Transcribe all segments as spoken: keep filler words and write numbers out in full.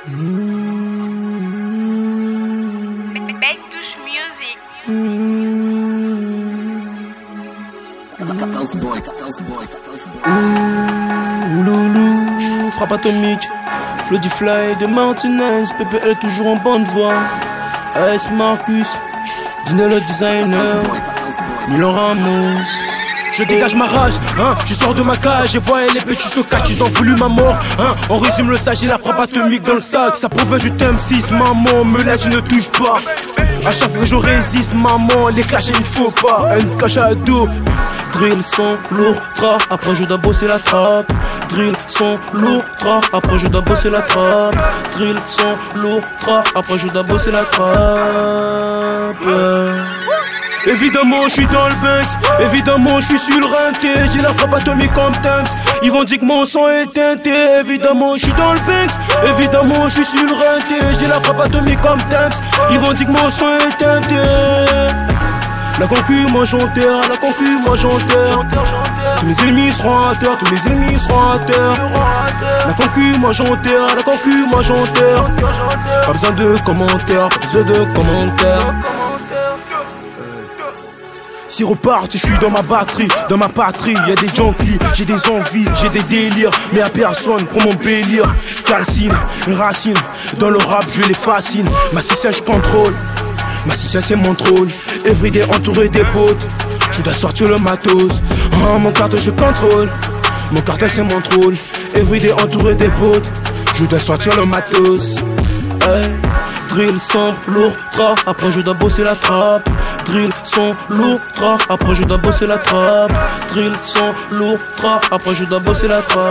Back touch music. Ouh, loulou, frappe atomique, Floody Fly de Martinez, P P L toujours en bonne voie. A S Marcus, Dino le designer, Milan Ramos. Je dégage ma rage, hein, je sors de ma cage et vois les petits socacs, ils ont voulu ma mort, hein. On résume le sage et la frappe atomique dans le sac. Ça prouve du thème six, maman, me laisse, je ne touche pas. À chaque fois que je résiste, maman, les clashs il ne faut pas. Un cache à dos, drill son lourd, tra, après je dois bosser la trappe. Drill son lourd, tra, après je dois bosser la trappe. Drill son lourd, tra, après je dois bosser la trappe. Évidemment je suis dans le Banks, évidemment je suis sur le rinté. J'ai la frappe atomique comme Thames, ils vont dire que mon sang est teinté. Évidemment je suis dans le Banks, évidemment je suis sur le rinté. J'ai la frappe atomique comme Thames, ils vont dire que mon sang est teinté. La concu mange en terre, la concu mange en terre. Tous mes ennemis seront à terre, tous mes ennemis seront à terre. La concu mange en terre, la concu mange en terre. Pas besoin de commentaires, pas besoin de commentaires. Si repart, je suis dans ma batterie, dans ma patrie, y'a des junkies, j'ai des envies, j'ai des délires, mais à personne pour m'embellir. Calcine, racine, dans le rap je les fascine. Ma cissa je contrôle, ma cissa c'est mon trône. Everyday entouré des potes, je dois sortir le matos. Oh, mon carton je contrôle, mon carton c'est mon trône. Everyday entouré des potes, je dois sortir le matos. Hey. Drill son lourd, tra, après je dois bosser la trappe. Drill son lourd, tra, après je dois bosser la trappe. Drill son lourd, tra, après je dois bosser la trappe.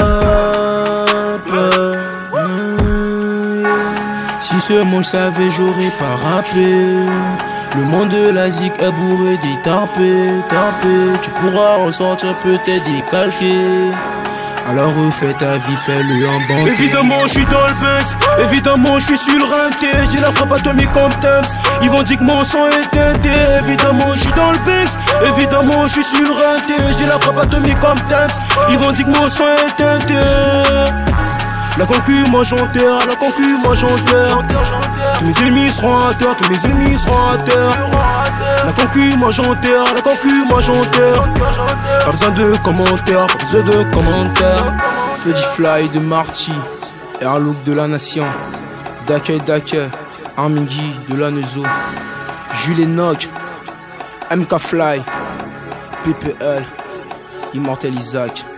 mmh. Si seulement je savais, j'aurais pas rappé. Le monde de la zik est bourré des tarpés, tarpés. Tu pourras en sortir peut-être décalqué. Alors refais ta vie, fais-le en banque. Évidemment je suis dans le Banks, évidemment je suis sur le rinté. J'ai la frappe atomique comme Thames, ils vont dire que mon sang est teinté. Évidemment je suis dans le Banks, évidemment je suis sur le rinté. J'ai la frappe atomique comme Thames, ils vont dire que mon sang est teinté. La concu mange en terre, la concu mange en terre. Tous mes ennemis seront à terre, tous mes ennemis seront à terre. La concu mange en terre, la concu mange en terre. Pas besoin de commentaires, pas besoin de commentaires. Floody Fly de Marty, Airlook de la Nation, Dake Dake, Armingi de la Nezo, Jules Enoch, M K Fly, P P L, Immortel Isaac.